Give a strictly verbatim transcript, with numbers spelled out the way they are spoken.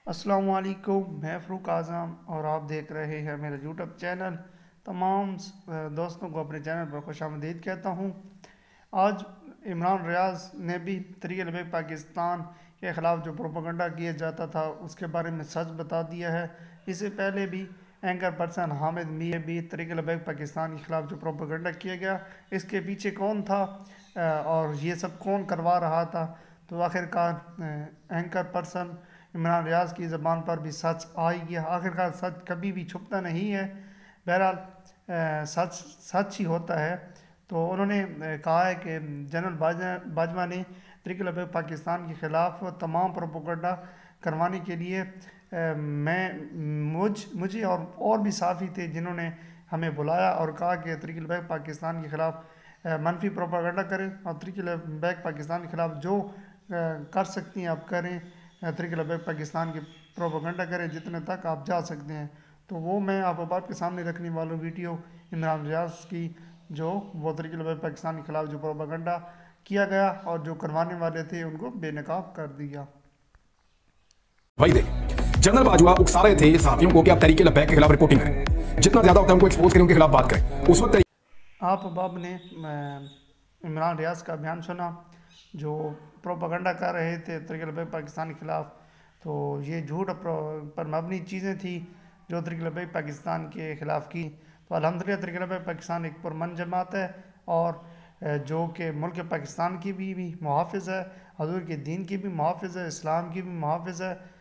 السلام علیکم، میں فروق اعظم اور آپ دیکھ رہے ہیں میرا یوٹیوب چینل۔ تمام دوستوں کو اپنے چینل پر خوش آمدید کہتا ہوں۔ آج عمران ریاض نے بھی تحریک لبیک پاکستان کے خلاف جو پروپیگنڈا کیا جاتا تھا اس کے بارے میں سچ بتا دیا ہے۔ اس سے پہلے بھی اینکر پرسن حامد میاں بھی تحریک لبیک پاکستان کے خلاف جو پروپیگنڈا کیا گیا اس کے پیچھے کون تھا اور یہ سب کون کروا رہا تھا، تو آخرکار اینکر پرسن عمران ریاض کی زبان پر بھی سچ آ ہی گیا۔ آخرکار سچ کبھی بھی چھپتا نہیں ہے، بہرحال سچ سچ ہی ہوتا ہے۔ تو انہوں نے کہا ہے کہ جنرل باجوہ نے تحریک لبیک پاکستان کے خلاف تمام پروپیگنڈا کروانے کے لیے میں مجھ مجھے اور اور بھی صحافی تھے جنہوں نے ہمیں بلایا اور کہا کہ تحریک لبیک پاکستان کے خلاف منفی پروپیگنڈا کریں اور تحریک لبیک پاکستان کے خلاف جو کر سکتی ہیں آپ کریں، تحریک لبیک پاکستان کی پروپیگنڈا کریں جتنے تک آپ جا سکتے ہیں۔ تو وہ میں آپ آپ کے سامنے رکھنے والا ویڈیو عمران ریاض کی جو وہ تحریک لبیک پاکستان کے خلاف جو پروپیگنڈا کیا گیا اور جو کروانے والے تھے ان کو بے نقاب کر دیا۔ وہی دیکھ جنرل باجوہ اکسا رہے تھے صحافیوں کو کہ آپ تحریک لبیک کے خلاف رپورٹنگ کریں، جتنا زیادہ ہوتا ہے ان کو ایکسپوز کریں، ان کے خلاف بات کریں۔ اس وقت آپ اب نے عمران ریاض کا بیان سنا جو پروپیگنڈا کر رہے تھے تحریک لبیک پاکستان کے خلاف، تو یہ جھوٹ پر مبنی چیزیں تھیں جو تحریک لبیک پاکستان کے خلاف کی۔ تو الحمدللہ تحریک لبیک پاکستان ایک پرمن جماعت ہے اور جو کہ ملک پاکستان کی بھی بھی محافظ ہے، حضور کے دین کی بھی محافظ ہے، اسلام کی بھی محافظ ہے